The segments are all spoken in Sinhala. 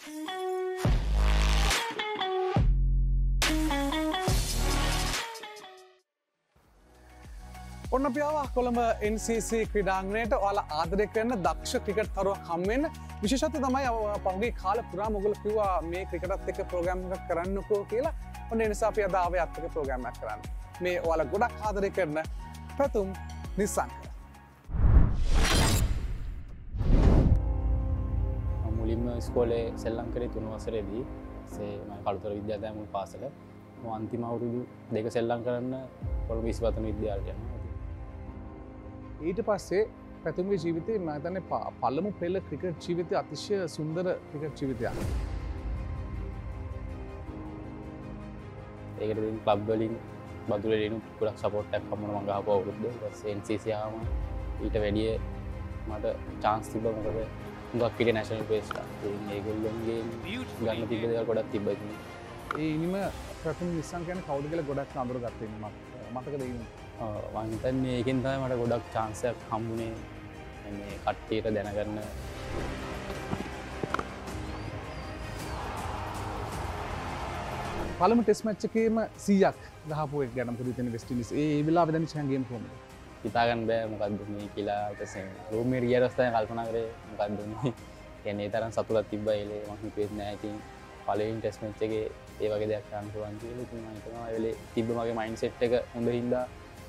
ඔන්න අපි ආවා කොළඹ NCC ක්‍රීඩාංගණයට ඔයාලා ආදරය කරන දක්ෂ ක්‍රිකට් තරුවක් හම් වෙන්න. විශේෂත්වය තමයි පහුගිය කාලේ පුරාම ඔයගොල්ලෝ කිව්වා මේ ක්‍රිකටත් එක්ක ප්‍රෝග්‍රෑම් එකක් කරන්නකෝ කියලා. ඔන්න ඒ නිසා අපි අද ආවේ අත් එක්ක ප්‍රෝග්‍රෑම් එකක් කරන්න. මේ ඔයාලා ගොඩක් ආදරය කරන Pathum Nissanka. මුලින්ම ඉස්කෝලේ සෙල්ලම් කරේ 3 වසරේදී මම කළුතර විද්‍යාලය මුල් පාසල. මම අන්තිම අවුරුදු 2 සෙල්ලම් කරන්න කොළඹ ඉස්පතන විද්‍යාලයට යනවා. ඊට පස්සේ පැතුම්ගේ ජීවිතේ මම හිතන්නේ පළමු පෙළ ක්‍රිකට් ජීවිතය අතිශය සුන්දර ක්‍රිකට් ජීවිතයක්. ඒකට ඉතින් ක්ලබ් වලින් බදුලේ දිනු ගොඩක් සපෝට් එකක් හම්බුණා මම ගහපුවා අවුරුද්ද. ඊට පස්සේ NCC ආවම ඊට වැඩිය මට chance තිබ්බා මොකද හුඟක් පිළි නැෂනල් පේස්ලා. ඉතින් ඒගොල්ලෝන්ගේ ගන්න තිබ්බ දේවල් ගොඩක් තිබ්බා ඉතින්. ඒ ඉනිම Pathum Nissanka කියන්නේ කවුද කියලා ගොඩක් අඳුරගත්තා ඉන්නේ මතකද ඉන්නේ. මම හිතන්නේ ඒකෙන් තමයි මට ගොඩක් chance එකක් හම්බුනේ මේ කට්ටියට දැනගන්න. පළමු ටෙස්ට් මැච් එකේම 100ක් ගහපු එක ගැන මොකද හිතන්නේ වෙස්ට් ඉන්ඩීස් ඒ වෙලාවේ දැන් චැන් ගේම් කොහොමද හිතා ගන්න බෑ මොකක්ද මේ කියලා ඊට පස්සේ රූම් එකේ ගිය දවස් තමයි කල්පනා කරේ මොකක්ද මේ කියන්නේ ඒ තරම් සතුටක් තිබ්බා ඒලේ මම හිතුවේ නෑ ඉතින් පළවෙනි ටෙස්ට් මැච් එකේ ඒ වගේ දෙයක් කරන්න පුළුවන් කියලා ඉතින් මම හිතනවා ඒ වෙලේ තිබ්බ මගේ මයින්ඩ් සෙට් එක හොඳ හින්දා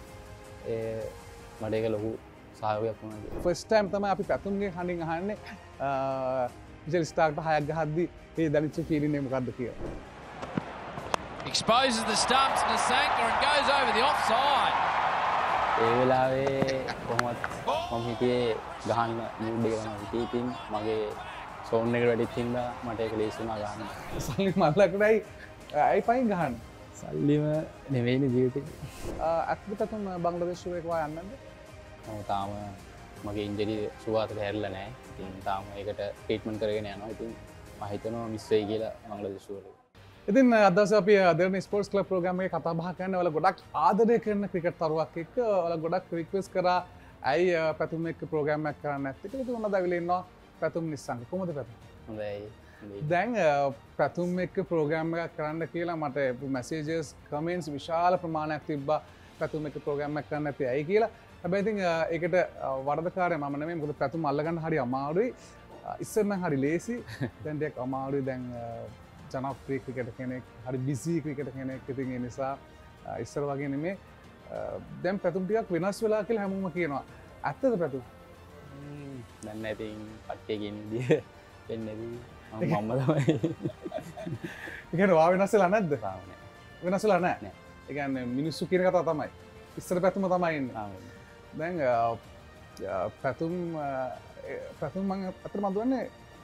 මට ඒක ලොකු සහයෝගයක් වුණා කියලා. ෆස්ට් ටයිම් තමයි අපි පැතුම්ගේ හඬින් අහන්නේ විජල් ස්ටාර්ට 6ක් ගහද්දි ඒ දැනෙච්ච ෆීලින් එක මොකද්ද කියලා. Exposes the stumps, Nissanka, and goes over the offside. ඒ වෙලාවේ කොහොමත් මම හිතේ ගහන්න මූඩ් එක ගන්න හිතේ ඉතින් මගේ සෝන් එකට වැඩිත් හින්දා මට ඒක ලේසි වුණා ගන්න. සල්ලි මල්ලකටයි අයි පයින් ගහන්න. සල්ලිම නෙවෙයිනේ ජීවිතේ. අත්පුතත් බංග්ලාදේශ වලට වා යන්නද? මම තාම මගේ ඉන්ජරි සුවාතට හැරිලා නැහැ. ඉතින් තාම ඒකට ට්‍රීට්මන්ට් කරගෙන යනවා. ඉතින් මම හිතනවා මිස් වෙයි කියලා බංග්ලාදේශ වලට. ඉතින් අද දවසේ අපි දෙරණ ස්පෝර්ට්ස් ක්ලබ් ප්‍රෝග්‍රෑම් එකේ කතා බහ කරන්නේ ඔයාලා ගොඩක් ආදරය කරන ක්‍රිකට් තරුවක් එක්ක ඔයාලා ගොඩක් රික්වෙස්ට් කරා ඇයි Pathum එක්ක ප්‍රෝග්‍රෑම් එකක් කරන්න නැත්තේ කියලා. ඉතින් උනද අවිල ඉන්නවා Pathum Nissanka. කොහොමද Pathum? හොඳයි. දැන් Pathum එක්ක ප්‍රෝග්‍රෑම් එකක් කරන්න කියලා මට මැසේජස් කමෙන්ට්ස් විශාල ප්‍රමාණයක් තිබ්බා Pathum එක්ක ප්‍රෝග්‍රෑම් එකක් කරන්න නැත්තේ ඇයි කියලා. හැබැයි ඉතින් ඒකට වරදකාරය මම නෙමෙයි මොකද Pathum අල්ලගන්න හරි අමාරුයි. ඉස්සර නම් හරි ලේසි. දැන් ටිකක් අමාරුයි දැන් ජනප්‍රිය ක්‍රිකට් කෙනෙක් හරි බිසි ක්‍රිකට් කෙනෙක් ඉතින් ඒ නිසා ඉස්සර වගේ නෙමෙයි දැන් Pathum ටිකක් වෙනස් වෙලා කියලා හැමෝම කියනවා ඇත්තද Pathum? දැන් ඉතින් කට්ටියකින් ඉන්නේ වෙන්නේ මම තමයි. ඒ කියන්නේ වා වෙනස් වෙලා නැද්ද? තාම නෑ. වෙනස් වෙලා නැහැ. ඒ කියන්නේ මිනිස්සු කියන කතාව තමයි. ඉස්සර Pathum තමයි ඉන්නේ. දැන් Pathum මම අතට මම දුන්නේ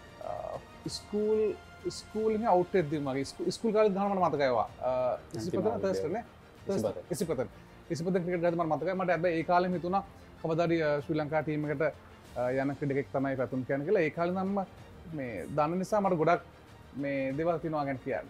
ස්කූල් එකේ අවුට් එකක් දීලා මගේ ස්කූල් කාලේ ගහන මට මතකයි ඒවා. ඉසිපතන තර්ස්ට් නේ. ඉසිපතන ක්‍රිකට් ගහද්දි මට මතකයි. මට හැබැයි ඒ කාලෙම හිතුණා කවදාද ශ්‍රී ලංකා ටීම් එකට යන ක්‍රිකට් තමයි Pathum කියන්නේ කියලා. ඒ කාලේ නම් මේ දන්න නිසා මට ගොඩක් මේ දේවල් තියෙනවා ගැන කියන්න.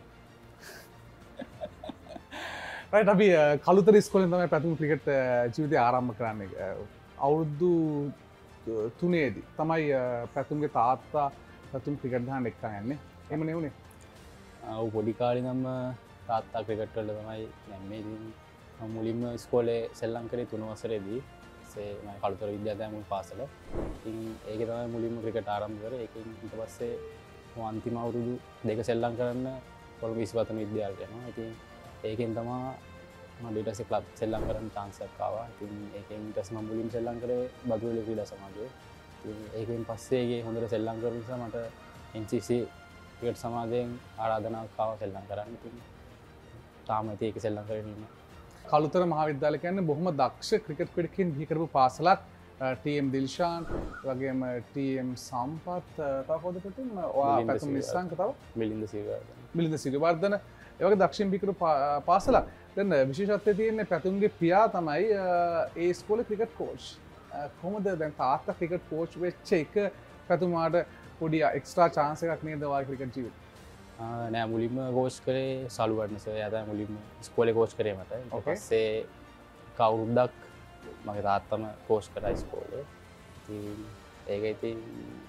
රයිට් අපි කළුතර ඉස්කෝලෙන් තමයි Pathum ක්‍රිකට් ජීවිතය ආරම්භ කරන්නේ. අවුරුදු 3 දී තමයි Pathumගේ තාත්තා Pathum ක්‍රිකට් ගහන්න එක්කන් යන්නේ. එහෙම නෙවුනේ. ඔව් පොඩි කාලේ නම් තාත්තා ක්‍රිකට් වලට තමයි යන්නේ. ඉතින් මම මුලින්ම ඉස්කෝලේ සෙල්ලම් කරේ 3 වසරේදී. මම කළුතර විද්‍යාලය මුල් පාසල. ඉතින් ඒකේ තමයි මුලින්ම ක්‍රිකට් ආරම්භ කරේ. ඒකෙන් ඊට පස්සේ මම අන්තිම අවුරුදු 2 සෙල්ලම් කරන්න කොළඹ ඉස්පතන විද්‍යාලයට යනවා. ඉතින් ඒකෙන් තමයි මම ඊට පස්සේ ක්ලබ් සෙල්ලම් කරන්න chance එකක් ආවා. ඉතින් ඒකෙන් ඊට පස්සේ මම මුලින්ම සෙල්ලම් කරේ බදුලේ ක්‍රීඩා සමාජයේ. ඉතින් ඒකෙන් පස්සේ ඒකේ හොඳට සෙල්ලම් කරපු නිසා මට NCC ක්‍රිකට් සමාජයෙන් ආරාධනාවක් ආවා සෙල්ලම් කරන්න. ඉතින් තාම ඒක සෙල්ලම් කරගෙන ඉන්නවා. කළුතර මහාවිද්‍යාලය කියන්නේ බොහොම දක්ෂ ක්‍රිකට් ක්‍රීඩකයන් බිහි කරපු පාසලක්. TM දිල්ෂාන් වගේම TM සම්පත් තව කවුද Pathum? ඔයා Pathum Nissanka තව මිලින්ද සිරිවර්ධන ඒ වගේ දක්ෂින් බිහි කරපු පාසලක්. දැන් විශේෂත්වය තියෙන්නේ Pathumගේ පියා තමයි ඒ ඉස්කෝලේ ක්‍රිකට් කෝච්. කොහොමද දැන් තාත්තා ක්‍රිකට් කෝච් වෙච්ච එක Pathumaට පොඩි එක්ස්ට්‍රා chance එකක් නේද ඔයාගේ ක්‍රිකට් ජීවිතේ? නෑ මුලින්ම කෝච් කරේ සලුවර්ණ සර්. එයා තමයි මුලින්ම ඉස්කෝලේ කෝච් කරේ මට. ඊට පස්සේ කවුරුද්දක් මගේ තාත්තම කෝච් කරා ඉස්කෝලේ. ඉතින් ඒක ඉතින්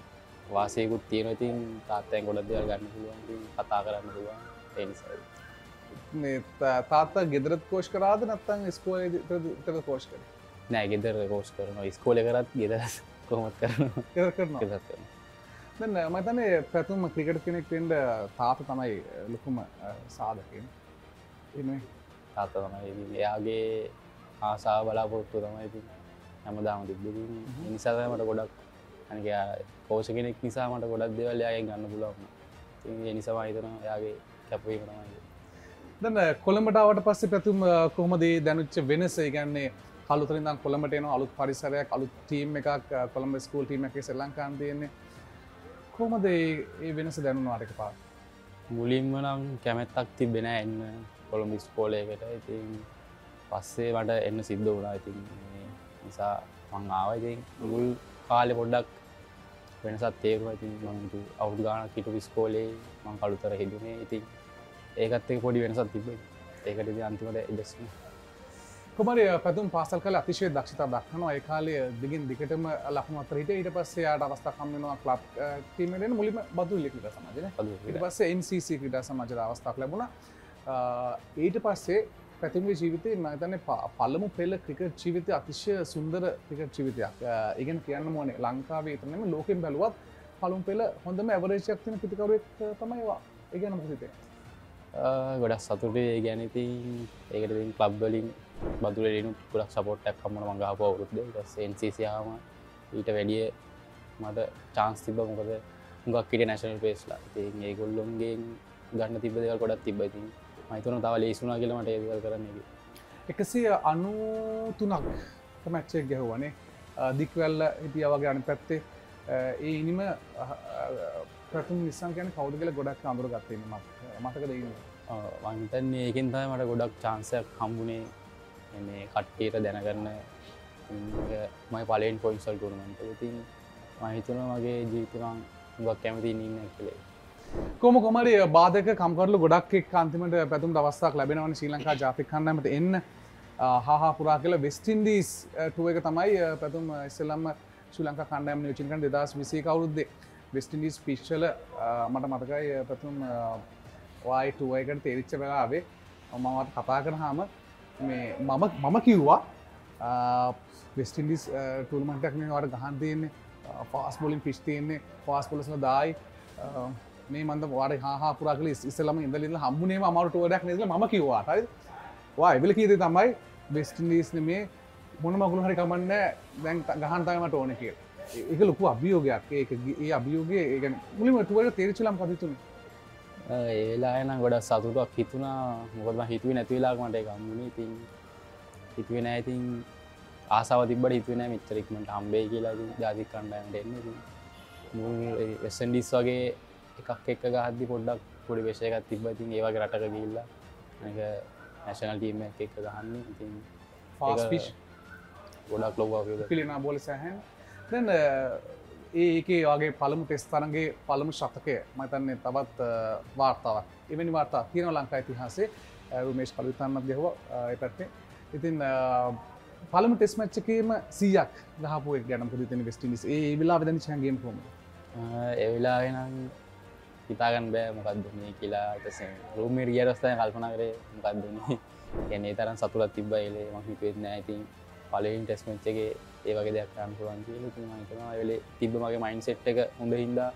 වාසයකුත් තියෙනවා. ඉතින් තාත්තෙන් ගොඩක් දේවල් ගන්න පුළුවන්. ඉතින් කතා කරන්න පුළුවන්. ඒ නිසා මේ තාත්තා ගෙදරත් කෝච් කරාද නැත්නම් ඉස්කෝලේ විතර කෝච් කරේ? නෑ ගෙදර කෝච් කරනවා. ඉස්කෝලේ කරත් ගෙදර කොහොමද කරනවා. ගෙදර කරනවා. ගෙදර කරනවා. දැන් මම හිතන්නේ පැතුම් ක්‍රිකට් කෙනෙක් වෙන්න තාත්තා තමයි ලොකුම සාධකයෙන්. එන්නේ තාත්තා තමයි. ඉතින් එයාගේ ආසාව බලාපොරොත්තු තමයි ඉතින් හැමදාම තිබ්බේ. ඒ නිසා තමයි මට ගොඩක් අනික කෝච් කෙනෙක් නිසා මට ගොඩක් දේවල් එයාගෙන් ගන්න පුළුවන් වුණා. ඉතින් ඒ නිසා මම හිතනවා එයාගේ කැපවීම තමයි. දැන් කොළඹට ආවට පස්සේ පැතුම් කොහොමද මේ දැනුච්ච වෙනස? ඒ කියන්නේ කලුතරින් ඉඳන් කොළඹට එනවා අලුත් පරිසරයක් අලුත් ටීම් එකක් කොළඹ ස්කූල් ටීම් එකේ ශ්‍රී ලංකාන් තියෙන්නේ. කොහොමද මේ වෙනස දැනුණාට එකපාරට? මුලින්ම නම් කැමැත්තක් තිබ්බේ නෑ එන්න කොළඹ ඉස්කෝලේකට. ඉතින් පස්සේ මට එන්න සිද්ධ වුණා. ඉතින් ඒ නිසා මං ආවා. ඉතින් මුල් කාලේ පොඩ්ඩක් වෙනසක් තේරුණා. ඉතින් මම අවුරුදු ගාණක් හිටපු ඉස්කෝලේ මං කලුතර හිටුනේ. ඉතින් ඒකත් එක්ක පොඩි වෙනසක් තිබ්බේ. ඒකට ඉතින් අන්තිමට ඇඩ්ජස්ට් වුණා. කුමාරි පැතුම් පාසල් කාලේ අතිශය දක්ෂතාව දක්වනවා. ඒ කාලේ දිගින් දිගටම ලකුණු අතර හිටියා. ඊට පස්සේ යාට අවස්ථාවක් හම් වෙනවා ක්ලබ් ටීම් එකට එන්න. මුලින්ම බදුල්ල ක්‍රීඩා සමාජනේ. ඊට පස්සේ NCC ක්‍රීඩා සමාජයට අවස්ථාවක් ලැබුණා. ඊට පස්සේ පැතුම්ගේ ජීවිතේ මම හිතන්නේ පළමු පෙළ ක්‍රිකට් ජීවිතය අතිශය සුන්දර ක්‍රිකට් ජීවිතයක්. ඒ කියන්නේ කියන්න ඕනේ ලංකාවේ විතර නෙමෙයි ලෝකෙන් බැලුවත් පළමු පෙළ හොඳම ඇවරේජ් එකක් තියෙන පිටිකරුවෙක් තමයි ඒවා. ඒ කියන්නේ මොකද හිතේ? ගොඩක් සතුටුයි. ඒ කියන්නේ ඉතින් ඒකට ඉතින් ක්ලබ් වලින් බදුලේලිනු ගොඩක් සපෝට් එකක් හම්බුණා මම ගහපු අවුරුද්දේ. ඊට පස්සේ NCC ආවම ඊට වැඩිය මට chance තිබ්බා. මොකද හුඟක් හිටිය national paceලා. ඉතින් ඒගොල්ලොන්ගෙන් ගන්න තිබ්බ දේවල් ගොඩක් තිබ්බා. ඉතින් මම හිතනවා තව ලේසි වුණා කියලා මට ඒ දේවල් කරන්න ඉතින් 193ක් මැච් එක ගැහුවානේ. දික්වැල්ල හිටියා වගේ අනිත් පැත්තේ ඒ ඉනිම ප්‍රථම නිසංක කියන්නේ කවුද කියලා ගොඩක් අඳුරගත්තා ඉන්නේ මතකද ඉන්නේ. මම හිතන්නේ ඒකෙන් තමයි මට ගොඩක් chance එකක් හම්බුනේ මේ කට්ටියට දැනගන්න. මම පළවෙනි පොයින්ට්සල් ටූර්නමන්ට් එක. ඉතින් මම හිතනවා මගේ ජීවිතේ මම හුඟක් කැමති ඉන්නේ කියලා. කොහොමරි බාධක කම්කරලු ගොඩක් එක්ක අන්තිමට පැතුම් අවස්ථාවක් ලැබෙනවනේ ශ්‍රී ලංකා ජාතික කණ්ඩායමට එන්න. හාහා පුරා කියලා වෙස්ට් ඉන්ඩීස් ටූර් එක තමයි පැතුම් ඉස්සෙල්ලාම ශ්‍රී ලංකා කණ්ඩායම නියෝජනය කරන 2021 අවුරුද්දේ වෙස්ට් ඉන්ඩීස් පිච් වල මට මතකයි පැතුම් ඔයයි ටූර් එකට තේරිච්ච වෙලාවේ මමවත් කතා කරාම මේ මම කිව්වා වෙස්ට් ඉන්ඩීස් ටූර්නමන්ට් එකක් නේ ඔයාලට ගහන්න තියෙන්නේ ෆාස්ට් බෝලින් පිච් තියෙන්නේ ෆාස්ට් බෝලර්ස්ලා 10යි මේ මන්ද ඔයාලට හාහා පුරා කියලා ඉස්සෙල්ලාම ඉඳලා හම්බුනේම අමාරු ටූර් එකක් නේද කියලා මම කිව්වා හරිද වා එවිල කීයද තමයි වෙස්ට් ඉන්ඩීස් නෙමේ මොන මගුල හරි කමන්නේ දැන් ගහන්න තමයි මට ඕනේ කියලා ඒක ලොකු අභියෝගයක් ඒක ඒ අභියෝගය ඒ කියන්නේ මුලින්ම ටූර් එක තේරිච්චලම කදිතුනේ ඒ වෙලාවේ නම් ගොඩක් සතුටක් හිතුණා. මොකද මම හිතුවේ නැති වෙලාවක මට ඒක හම්බුනේ. ඉතින් හිතුවේ නැහැ. ඉතින් ආසාව තිබ්බට හිතුවේ නැහැ මෙච්චර ඉක්මනට හම්බෙයි කියලා. ඉතින් ජාතික කණ්ඩායමට එන්න. ඉතින් මුල් වෙස්ට් ඉන්ඩීස් වගේ එකක් එක්ක ගහද්දි පොඩ්ඩක් පොඩි වෙෂ එකක් තිබ්බා. ඉතින් ඒ වගේ රටක ගිහිල්ලා අනික නැෂනල් ටීම් එකක් එක්ක ගහන්නේ. ඉතින් ෆාස්ට් පිච් ගොඩක් ලොකු අභියෝගයක්. පිළිනා බෝල සෑහෙන. දැන් ඒකේ වගේ පළමු ටෙස්ට් තරඟේ පළමු ශතකය මම හිතන්නේ තවත් වාර්තාවක්. එවැනි වාර්තා තියෙනවා ලංකා ඉතිහාසයේ. රුමේෂ් කලුවිතාන්නත් ගැහුවා ඒ පැත්තේ. ඉතින් පළමු ටෙස්ට් මැච් එකේම 100ක් ගහපු එක ගැන මොකද හිතන්නේ වෙස්ට් ඉන්ඩීස්? ඒ වෙලාවේ දැන් චැන් ගේම් කොහොමද? ඒ වෙලාවේ නම් හිතා ගන්න බෑ මොකක්ද මේ කියලා. ඊට පස්සේ රූම් එකට ගියාට පස්සේ කල්පනා කරේ මොකක්ද මේ. කියන්නේ ඒ තරම් සතුටක් තිබ්බා ඒලේ මම හිතුවෙත් නෑ. ඉතින් පළවෙනි ටෙස්ට් මැච් එකේ ඒ වගේ දෙයක් කරන්න පුළුවන් කියලා. ඉතින් මම හිතනවා ඒ වෙලේ තිබ්බ මගේ මයින්ඩ් සෙට් එක හොඳ හින්දා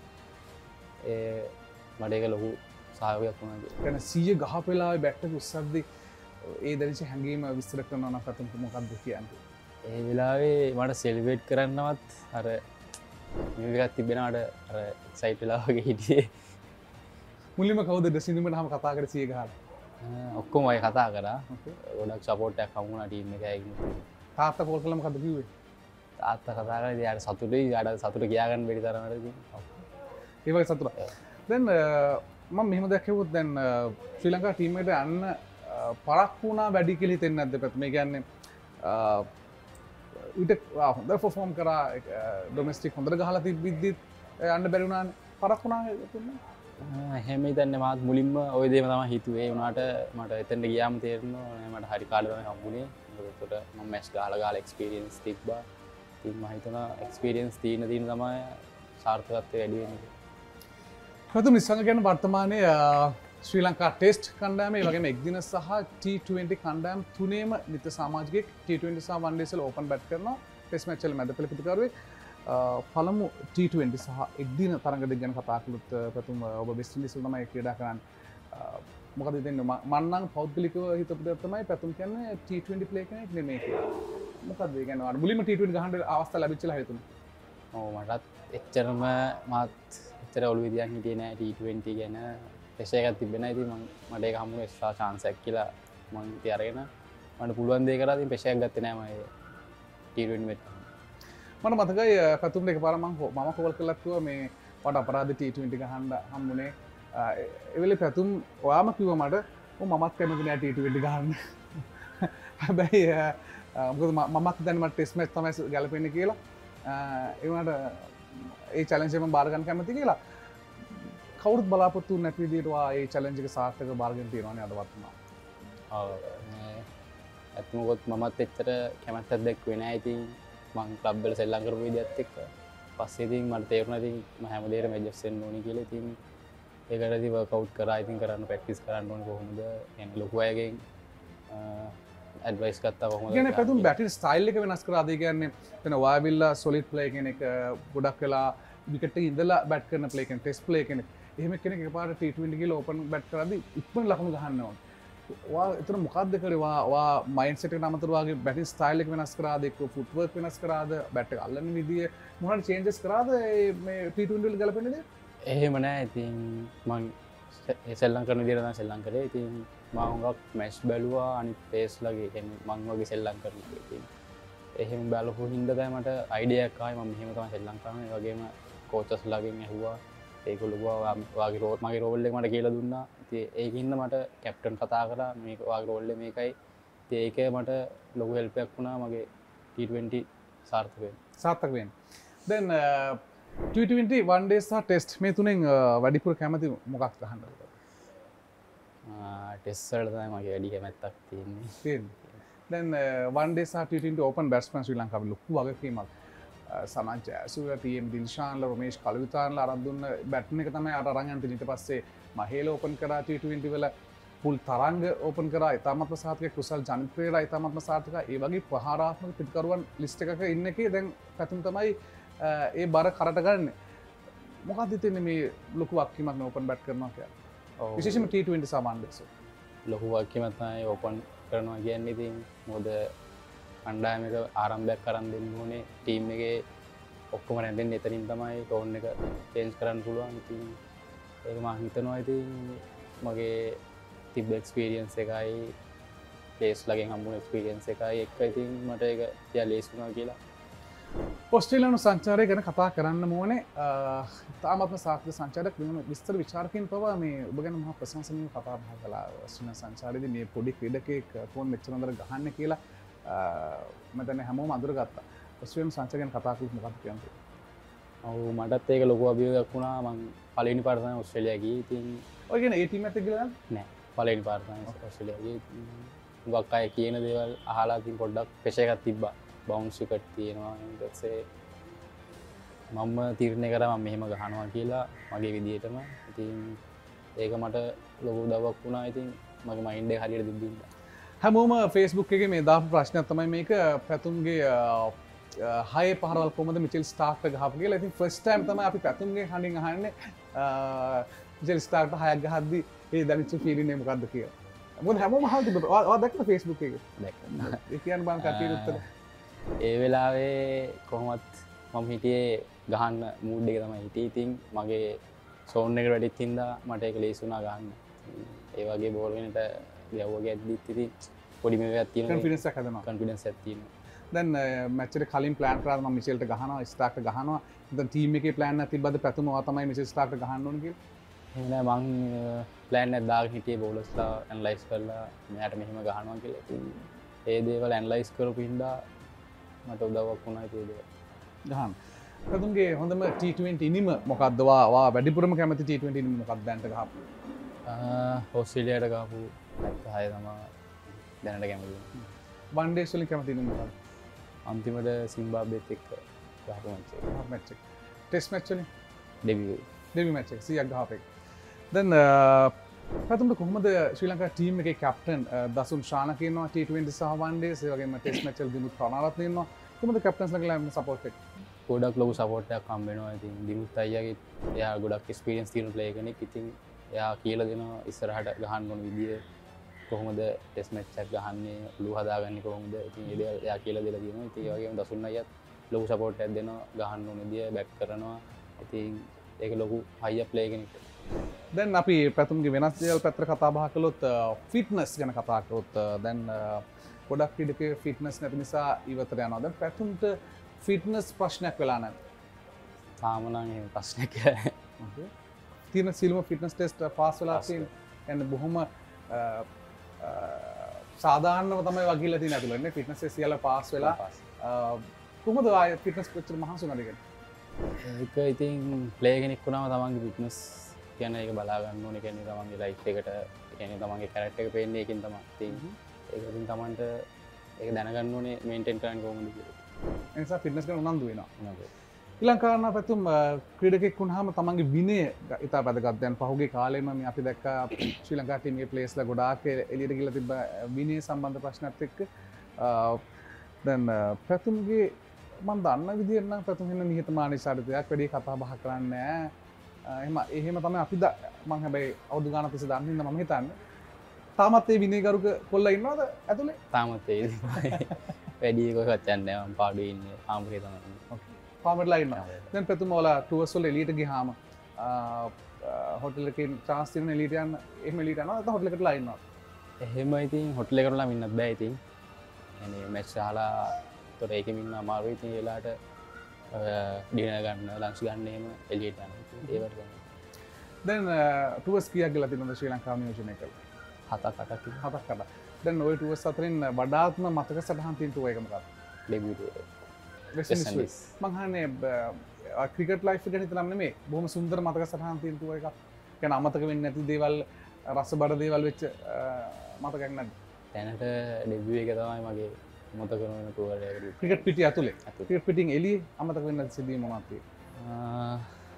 මට ඒක ලොකු සහයෝගයක් වුණා කියලා. කියන්නේ 100 ගහපු වෙලාවේ බැට් එක උස්සද්දි ඒ දැනෙච්ච හැඟීම විස්තර කරනවා නම් පැතුම් මොකක්ද කියන්නේ? ඒ වෙලාවේ මට සෙලිබ්‍රේට් කරන්නවත් අර මියුසික් එකක් තිබෙනාට අර එක්සයිට් වෙලා වගේ හිටියේ. මුලින්ම කවුද ඩ්‍රෙසින් රූම් එකේ කතා කරේ 100 ගහලා? ඔක්කොම අය කතා කරා. ගොඩක් සපෝට් එකක් හම්බුණා ටීම් එකේ. තාත්තා කෝල් කළා මොකද කිව්වේ? තාත්තා කතා කරලා ඉතින් යාට සතුටුයි. යාට සතුට කියා ගන්න බැරි තරමට ඉතින්. ඒ වගේ සතුටක්. දැන් මම මෙහෙම දැක්කුවොත් දැන් ශ්‍රී ලංකා ටීම් එකට යන්න පරක් වුණා වැඩි කියලා හිතෙන්නේ නැද්ද පැත්ත? මේ කියන්නේ ඊට හොඳ පර්ෆෝම් කරා ඩොමෙස්ටික් හොඳට ගහලා තිබ්බිද්දිත් යන්න බැරි වුණානේ. පරක් වුණා හිතන්නේ? එහෙම හිතන්නේ මාත් මුලින්ම ওই දේම තමයි හිතුවේ. උනාට මට එතනට ගියාම තේරෙනවා මට හරි කාලේ තමයි හම්බුනේ. ඒකට මම මැච් ගහලා එක්ස්පීරියන්ස් තිබ්බා. ඉතින් මම හිතනවා එක්ස්පීරියන්ස් තියෙන තමයි සාර්ථකත්වය වැඩි වෙන්නේ. ප්‍රථම නිසංග ගැන වර්තමානයේ ශ්‍රී ලංකා ටෙස්ට් කණ්ඩායම ඒ වගේම එක්දින සහ T20 කණ්ඩායම් තුනේම නිත්‍ය සමාජිකයෙක් T20 සහ one day වල ඕපන් බැට් කරනවා ටෙස්ට් මැච් වල මැද පෙළ පිටුකරුවෙක් පළමු T20 සහ එක්දින තරඟ දෙක ගැන කතා කළොත් ප්‍රථම ඔබ වෙස්ට් ඉන්ඩීස් වල තමයි ක්‍රීඩා කරන්නේ මොකද ඉතින් මම නම් පෞද්ගලිකව හිතපු දේ තමයි ප්‍රථම කියන්නේ T20 ප්ලේ කෙනෙක් නෙමෙයි කියලා මොකද ඒ කියන්නේ මුලින්ම T20 ගහන්න අවස්ථාව ලැබිච්චලා හිතුණා ඔව් මටත් එච්චරම මාත් එච්චර ඔළුව විදියක් හිටියේ නෑ T20 ගැන ටෙස්ට් එකක් තිබෙන ඉතින් මට ඒක හම්බුනේ එක්ස්ට්‍රා chance එකක් කියලා මම ඉතින් අරගෙන මට පුළුවන් දේ කරා ඉතින් ටෙස්ට් එකක් ගත්තේ නෑ මම T20 මෙත් මට මතකයි ප්‍රථම දෙක පාර මම කෝල් කළා කිව්වා මේ වට අපරාධ T20 ගහන්න හම්බුනේ ඒ වෙලේ ප්‍රථම ඔයාම කිව්වා මට මමත් කැමති නෑ T20 ගහන්න හැබැයි මොකද මමත් දැන් මට ටෙස්ට් මැච් තමයි ගැලපෙන්නේ කියලා ඒ වුණාට ඒ චැලෙන්ජ් එක මම බාර ගන්න කැමති කියලා කවුරුත් බලාපොරොත්තු නැති විදිහට ඒ චැලෙන්ජ් එක සාර්ථකව බාරගෙන තියෙනවානේ අද වත්මා. ඔව් අත්මොත් මමත් එච්චර කැමැත්තක් දැක්ුවේ නෑ ඉතින් මං ක්ලබ් වල සෙල්ලම් කරපු විදිහත් එක්ක පස්සේ ඉතින් මට තේරුණා ඉතින් මම හැමදේටම ඇඩ්ජස්ට් වෙන්න ඕනේ කියලා ඉතින් ඒකට ඉතින් වර්ක්අවුට් කරා ඉතින් කරන්න ප්‍රැක්ටිස් කරන්න ඕනේ කොහොමද يعني ලොකු අයගෙන් ඇඩ්වයිස් ගත්තා කොහොමද කියන්නේ ප්‍රථම බැටින් ස්ටයිල් එක වෙනස් කරාද ඒ කියන්නේ එතන වාවිල්ලා සොලිඩ් ප්ලේ කෙනෙක් ගොඩක් වෙලා විකට් එකේ ඉඳලා බැට් කරන ප්ලේ කෙනෙක් ටෙස්ට් ප්ලේ කෙනෙක් එහෙම කෙනෙක් එකපාරට T20 ගිහලා ඕපන් බැට් කරද්දි ඉක්මන ලකුණු ගහන්න ඕන. ඔයා එතන මොකක්ද කරේ? ඔයා මයින්ඩ් සෙට් එකට අමතරව වාගේ බැටින් ස්ටයිල් එක වෙනස් කරාද? එක්ක ෆුට් වර්ක් වෙනස් කරාද? බැට් එක අල්ලන විදිය මොනවද චේන්ජස් කරාද මේ T20 වල ගලපෙන්නේ දේ? එහෙම නෑ ඉතින් මං සෙල්ලම් කරන විදියට තමයි සෙල්ලම් කරේ. ඉතින් මම හුඟක් මැච් බැලුවා අනිත් පේස් ලගේ කියන්නේ මං වගේ සෙල්ලම් කරනවා. ඉතින් එහෙම බලපු හින්දා තමයි මට අයිඩියා එකක් ආවේ මම මෙහෙම තමයි සෙල්ලම් කරන්නේ. ඒ වගේම කෝචස් ලගෙන් ඇහුවා ඒගොල්ලෝ වාගේ මගේ රෝල් එක මට කියලා දුන්නා. ඉතින් ඒකින්ද මට කැප්ටන් කතා කරා මේක වාගේ රෝල් එක මේකයි. ඉතින් ඒක මට ලොකු හෙල්ප් එකක් වුණා මගේ T20 සාර්ථක වෙන්න. සාර්ථක වෙන්න. දැන් T20 one day සහ ටෙස්ට් මේ තුනෙන් වැඩිපුර කැමති මොකක්ද ගහන්නද? ටෙස්ට් වල තමයි මගේ වැඩි කැමැත්තක් තියෙන්නේ. දැන් one day සහ T20 open batsman ශ්‍රී ලංකාවේ ලොකු වගකීමක්. සමන් ජයසූරිය ටීඑම් දිල්ෂාන්ලා රමේෂ් කලවිතාන්ලා අරන් දුන්න බැටන් එක තමයි අර අරන් යන්න ඊට පස්සේ මහේල ඕපන් කරා T20 වල පුල් තරංග ඕපන් කරා ඉතාමත්ම සාර්ථකයි කුසල් ජනප්‍රියලා ඉතාමත්ම සාර්ථකයි ඒ වගේ ප්‍රහාරාත්මක පිටකරුවන් ලිස්ට් එකක ඉන්න එකේ දැන් පැතුම් තමයි ඒ බර කරට ගන්න මොකක්ද ඉතින් මේ ලොකු වගකීමක් නේ ඕපන් බැට් කරනවා කියන්නේ විශේෂයෙන්ම T20 සහ one days ලොකු වගකීමක් තමයි ඕපන් කරනවා කියන්නේ ඉතින් මොකද කණ්ඩායමක ආරම්භයක් කරන් දෙන්න ඕනේ ටීම් එකේ ඔක්කොම රැඳෙන්න එතනින් තමයි ටෝන් එක චේන්ජ් කරන්න පුළුවන් ඉතින් ඒක මම හිතනවා ඉතින් මගේ තිබ්බ එක්ස්පීරියන්ස් එකයි ප්ලේස් ලගෙන් හම්බුන එක්ස්පීරියන්ස් එකයි එක්ක ඉතින් මට ඒක තියා ලේසි වුණා කියලා ඔස්ට්‍රේලියානු සංචාරය ගැන කතා කරන්න ඕනේ තාමත්ම සාර්ථක සංචාරක විස්තර විචාරකයන් පවා මේ ඔබ ගැන මහා ප්‍රශංසනීය කතා බහ කළා ඔස්ට්‍රේලියානු සංචාරයේදී මේ පොඩි ක්‍රීඩකෙක් ෆෝන් මෙච්චර හොඳට ගහන්න කියලා මතන හැමෝම අඳුරගත්තා ඔස්ට්‍රේලියානු සංචාරය ගැන කතා කළොත් මොකක්ද කියන්නේ ඔව් මටත් ඒක ලොකු අභියෝගයක් වුණා මම පළවෙනි පාර තමයි ඔස්ට්‍රේලියා ගියේ ඉතින් ඔය කියන්නේ ඒ ටීම් එකත් ගිහලා නෑ පළවෙනි පාර තමයි ඔස්ට්‍රේලියා ගියේ මුගක් අය කියන දේවල් අහලා ඉතින් පොඩ්ඩක් ප්‍රෙෂර් එකක් තිබ්බා බවුන්ස් විකට් තියෙනවා ඊට පස්සේ මම තීරණය කරා මම මෙහෙම ගහනවා කියලා මගේ විදියටම ඉතින් ඒක මට ලොකු උදව්වක් වුණා ඉතින් මගේ මයින්ඩ් එක හරියට දිබ්බින්දා හැමෝම ෆේස්බුක් එකේ මේ දාපු ප්‍රශ්නයක් තමයි මේක පැතුම්ගේ 6 පහරවල් කොහමද මිචෙල් ස්ටාර්ක්ට ගහපු කියලා. ඉතින් ෆස්ට් ටයිම් තමයි අපි පැතුම්ගේ හඬින් අහන්නේ මිචෙල් ස්ටාර්ක්ට 6ක් ගහද්දි ඒ දැනෙච්ච ෆීලින් එක මොකද්ද කියලා. මොකද හැමෝම අහලා තිබ්බා. ඔයා දැක්කද ෆේස්බුක් එකේ? දැක්කා. ඒ කියන්නේ බං කටියට උත්තර. ඒ වෙලාවේ කොහොමත් මම හිටියේ ගහන්න මූඩ් එක තමයි හිටියේ. ඉතින් මගේ සෝන් එකට වැඩිත් හින්දා මට ඒක ලේසි වුණා ගහන්න. ඒ වගේ බෝල් වෙනට ගැව්වගේ ඇද්දිත් ඉතින් පොඩි මේකක් තියෙනවා. කොන්ෆිඩන්ස් එකක් හදනවා. කොන්ෆිඩන්ස් එකක් තියෙනවා. දැන් මැච් එකට කලින් ප්ලෑන් කරාද මම මිචෙල්ට ගහනවා ස්ටාර්ක්ට ගහනවා. දැන් ටීම් එකේ ප්ලෑන් එකක් තිබ්බද පැතුම ඔයා තමයි මිචෙල් ස්ටාර්ක්ට ගහන්න ඕන කියලා? එහෙම නෑ මං ප්ලෑන් එකක් දාගෙන හිටියේ බෝලර්ස්ලා ඇනලයිස් කරලා මෙයාට මෙහෙම ගහනවා කියලා. ඉතින් ඒ දේවල් ඇනලයිස් කරපු හින්දා මට උදව්වක් වුණා ඒ දේවල්. ගහන්න. පැතුම්ගේ හොඳම T20 ඉනිම මොකක්ද? වා වැඩිපුරම කැමති T20 ඉනිම මොකක්ද දැන්ට ගහපු? ඔස්ට්‍රේලියාට ගහපු නැත්නම් 6 තමයි දැනට කැමති. වන් ඩේස් වලින් කැමති ඉනිම මොකක්ද? අන්තිමට සිම්බාබ්වෙත් එක්ක ගහපු මැච් එක. මැච් එක. ටෙස්ට් මැච් වලින් ඩෙබියු මැච් එක 100ක් ගහපු එක. දැන් පැතුම්ට කොහොමද ශ්‍රී ලංකා ටීම් එකේ කැප්ටන් දසුන් ශානක ඉන්නවා T20 සහ වන් ඩේස් ඒ වගේම ටෙස්ට් මැච් වල දිනුත් ප්‍රනාරත්න ඉන්නවා. කොහොමද කැප්ටන්ස්ලා සපෝට් එක? ගොඩක් ලොකු සපෝට් එකක් හම්බ වෙනවා. ඉතින් දිනුත් අයියාගේ එයා ගොඩක් එක්ස්පීරියන්ස් තියෙන ප්ලේයර් කෙනෙක්. ඉතින් එයා කියලා දෙනවා ඉස්සරහට ගහන්න ඕන විදිය කොහොමද ටෙස්ට් මැච් එකක් ගහන්නේ ඔළුව හදාගන්නේ කොහොමද. ඉතින් ඒ දේ එයා කියලා දෙලා තියෙනවා. ඉතින් ඒ වගේම දසුන් අයියාත් ලොකු සපෝට් එකක් දෙනවා ගහන්න ඕන විදිය බැක් කරනවා. ඉතින් ඒක ලොකු හයිය ප්ලේ කෙනෙක්. දැන් අපි පැතුම්ගේ වෙනස් දේවල් පැත්තට කතා බහ කළොත් ෆිට්නස් ගැන කතා කරොත් දැන් ගොඩක් ක්‍රීඩකයෝ ෆිට්නස් නැති නිසා ඉවතට යනවා. දැන් පැතුම්ට ෆිට්නස් ප්‍රශ්නයක් වෙලා නැද්ද? තාම නම් එහෙම ප්‍රශ්නයක් නැහැ. තියෙන සියලුම ෆිට්නස් ටෙස්ට් පාස් වෙලා තියෙන. يعني බොහොම සාධාරණව තමයි වගිලා තියෙන ඇතුළේ ෆිට්නස් ටෙස්ට් සියල්ල පාස් වෙලා. කොහොමද ආයේ ෆිට්නස් කොච්චර මහන්සි වුණාද කියන්නේ? ඒක ඉතින් ප්ලේ කෙනෙක් වුණාම තමන්ගේ ෆිට්නස් කියන එක බලා ගන්න ඕනේ. කියන්නේ තමන්ගේ ලයිෆ් එකට කියන්නේ තමන්ගේ කැරක්ටර් එක පේන්නේ ඒකෙන් තමයි. ඉතින් ඒක ඉතින් තමන්ට ඒක දැනගන්න ඕනේ මේන්ටේන් කරන්න කොහොමද කියලා. ඒ නිසා ෆිට්නස් ගැන උනන්දු වෙනවා. ශ්‍රී ලංකාවේ පැතුම් ක්‍රීඩකෙක් වුණාම තමන්ගේ විනය ඉතා වැදගත්. දැන් පහුගිය කාලෙම මේ අපි දැක්කා ශ්‍රී ලංකා ටීමේ ප්ලේයර්ස්ලා ගොඩාක් එළියට ගිහලා තිබ්බ විනය සම්බන්ධ ප්‍රශ්නත් එක්ක. දැන් පැතුම්ගේ මම දන්න විදිහට නම් පැතුම් වෙන නිහතමානී චරිතයක් වැඩි කතා බහ කරන්නේ නැහැ. එහෙම තමයි අපි මම හැබැයි අවුරුදු ගානක් තිස්සේ දන්න හින්දා මම හිතන්නේ. තාමත් ඒ විනයගරුක කොල්ලා ඉන්නවද ඇතුලේ? තාමත් ඒ වැඩි එකක්වත් යන්නේ නැහැ. මම පාඩුවේ ඉන්නේ. ආම්බුරේ තමයි. ඕකේ. පාමර්ලා ඉන්නවා. දැන් පැතුම ඔයාලා ටුවර්ස් වල එළියට ගියාම හොටෙල් එකේ chance තියෙන එළියට යන්න එහෙම එළියට යනවා නැත්නම් හොටෙල් එකටලා ඉන්නවා. එහෙම ඉතින් හොටෙල් එකට නම් ඉන්නත් බෑ ඉතින්. يعني මැච් අහලා තොර ඒකෙම ඉන්න අමාරුයි. ඉතින් ඒ වෙලාවට ඩිනර් ගන්න ලන්ච් ගන්න එහෙම එළියට යනවා. ඒ වගේ තමයි. දැන් ටුවර්ස් කීයක් ගිහලා තියෙනවද ශ්‍රී ලංකාව නියෝජනය කරලා? 7ක්. දැන් ওই ටුවර්ස් අතරින් වඩාත්ම මතක සටහන් තියෙන ටුවර් එක මොකක්ද? Debut tour. West Indies. මං අහන්නේ ක්‍රිකට් ලයිෆ් ගැන හිතලම නෙමෙයි. බොහොම සුන්දර මතක සටහන් තියෙන ටුවර් එකක්. කියන්නේ අමතක වෙන්නේ නැති දේවල් රසබඩ දේවල් වෙච්ච මතකයක් නැද්ද? දැනට ඩෙබියු එක තමයි මගේ මතක කරන ටුවර් එක. ක්‍රිකට් පිටිය ඇතුලේ. ක්‍රිකට් පිටින් එළියේ අමතක වෙන්නේ නැති සිදුවීම් මොනවද තියෙන්නේ?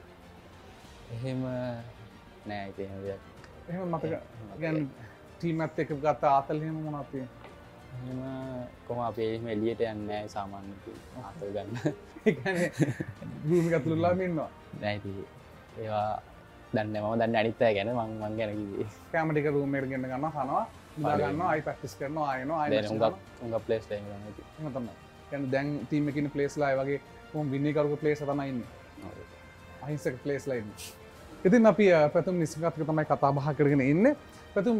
එහෙම නෑ ඉතින් එහෙම දෙයක්. එහෙම මතක කියන්නේ ටීම් එකත් එක්ක ගත්ත ආතල් එහෙම මොනවද තියෙන්නේ? එහෙම කොහොම අපි එහෙම එළියට යන්නේ නැහැ සාමාන්‍යයෙන් ආතල් ගන්න. ඒ කියන්නේ රූම් එක ඇතුළේ ඉන්නවා. නෑ ඉතින් ඒවා දන්නේ මම දන්නේ අනිත් අය ගැන මං ගැන කිව්වේ. කැම ටික රූම් එකට ගෙන්න ගන්නවා කනවා නිදා ගන්නවා ආයි ප්‍රැක්ටිස් කරනවා ආයෙනවා ආයෙ දැන් උඟ ප්ලේස් ටයිම් ගන්න ඉතින්. එහෙම තමයි. කියන්නේ දැන් ටීම් එකේ ඉන්න ප්ලේස්ලා ඒ වගේ කොහොම විනයකරුක ප්ලේස්ලා තමයි ඉන්නේ. අහිංසක ප්ලේස්ලා ඉන්නේ. ඉතින් අපි පැතුම් නිසංකත් තමයි කතා බහ කරගෙන ඉන්නේ. පැතුම්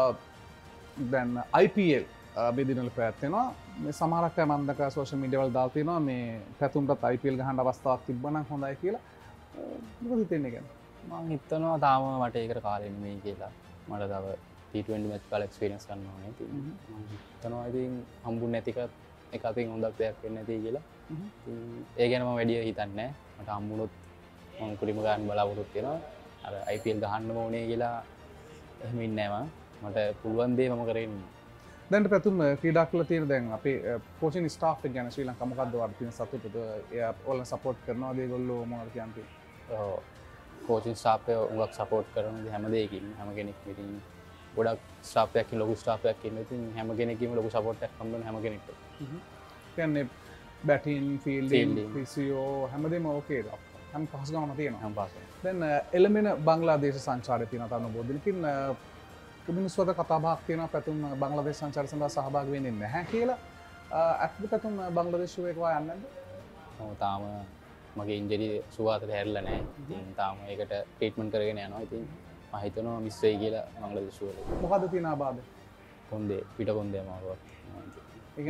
දැන් IPL බෙදිනවල පැවැත්වෙනවා. මේ සමහරක් අය මම දැක්කා සෝෂල් මීඩියා වල දාලා තිනවා මේ පැතුම්ටත් IPL ගහන්න අවස්ථාවක් තිබ්බනම් හොඳයි කියලා. මොකද හිතෙන්නේ කියන්නේ? මම හිතනවා තාම මට ඒකට කාලෙ නෙමෙයි කියලා. මට තව T20 මැච් කාල එක්ස්පීරියන්ස් ගන්න ඕනේ. ඉතින් මම හිතනවා ඉතින් හම්බුනේ නැති එක අතින් හොඳක් දෙයක් වෙන්නේ නැති කියලා. ඉතින් ඒ ගැන මම වැඩි හිතන්නේ නැහැ. මට හම්බුනොත් මම කුලිම ගන්න බලාපොරොත්තු වෙනවා. අර IPL ගහන්න ඕනේ කියලා එහෙම ඉන්නේ නැහැ මම. මට පුළුවන් දේ මම කරගෙන ඉන්නවා. දැන් පැතුම් ක්‍රීඩා කළ තියෙන දැන් අපේ කෝචින් ස්ටාෆ් එක ගැන ශ්‍රී ලංකා මොකද්ද ඔයාලට තියෙන සතුටද? එයා ඔයාලට සපෝට් කරනවාද ඒගොල්ලෝ මොනවද කියන්නේ? ඔව් කෝචින් ස්ටාෆ් එක උඟක් සපෝට් කරනවා හැම දෙයකින් හැම කෙනෙක්ම ඉතින් ගොඩක් ස්ටාෆ් එකක් ලොකු ස්ටාෆ් එකක් ඉන්න ඉතින් හැම කෙනෙක්ගේම ලොකු සපෝට් එකක් හම්බ වෙන හැම කෙනෙක්ට. කියන්නේ බැටින් ෆීල්ඩින් ෆිසියෝ හැමදේම ඕකේද? හැම පහසුකමම තියෙනවා. හැම පහසුකම. දැන් එළමෙන බංග්ලාදේශ සංචාරය තියෙනවා තරුණ බෝධිනකින් මිනිස්සුන්ට කතා බහක් තියෙනවා පැතුම් බංග්ලාදේශ සංචාරය සඳහා සහභාගී වෙන්නේ නැහැ කියලා. ඇත්තද පැතුම් බංග්ලාදේශ එකව යන්නේ නැද්ද? ඔව් තාම මගේ ඉන්ජරි සුවාතට හැරිලා නැහැ. ඉතින් තාම ඒකට ට්‍රීට්මන්ට් කරගෙන යනවා. ඉතින් මම හිතනවා මිස් වෙයි කියලා බංග්ලාදේශ වල. මොකද්ද තියෙන ආබාධ? කොන්දේ පිට කොන්දේ අමාරුවක්. ඒ